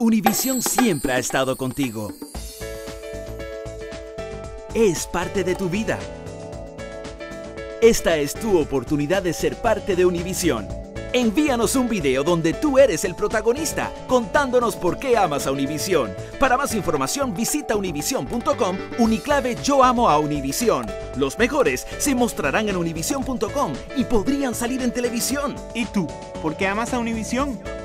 Univisión siempre ha estado contigo. Es parte de tu vida. Esta es tu oportunidad de ser parte de Univisión. Envíanos un video donde tú eres el protagonista, contándonos por qué amas a Univisión. Para más información visita univision.com, uniclave Yo amo a Univisión. Los mejores se mostrarán en univision.com y podrían salir en televisión. ¿Y tú? ¿Por qué amas a Univisión?